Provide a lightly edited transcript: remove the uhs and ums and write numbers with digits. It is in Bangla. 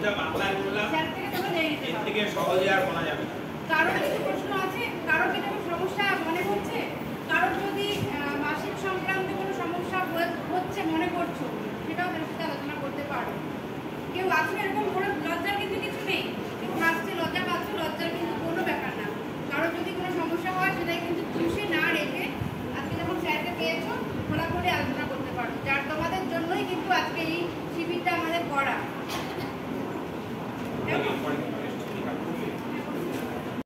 সোজা বাংলায় বললাম, এর থেকে সহজে আর বলা যাবে না। কারো কিছু প্রশ্ন আছে, কারো কিছু সমস্যা মনে হচ্ছে, কারো যদি মাসিক সংক্রান্ত কোনো সমস্যা হচ্ছে মনে করছো, সেটাও তার সাথে আলোচনা করতে পারো। কেউ আছে এরকম কোনো লজ্জার কিন্তু কিছু নেই, কেউ হাসছে লজ্জা পাচ্ছে, লজ্জার কিন্তু কোনো ব্যাপার না। কারো যদি কোনো সমস্যা হয় সেটাই কিন্তু খুশি না রেখে আজকে যখন স্যারকে পেয়েছো